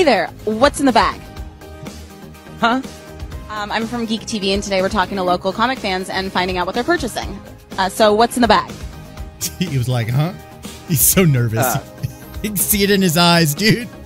Hey there, what's in the bag? Huh? I'm from Geek TV, and today we're talking to local comic fans and finding out what they're purchasing. So what's in the bag? He was like, huh? He's so nervous. You can see it in his eyes, dude.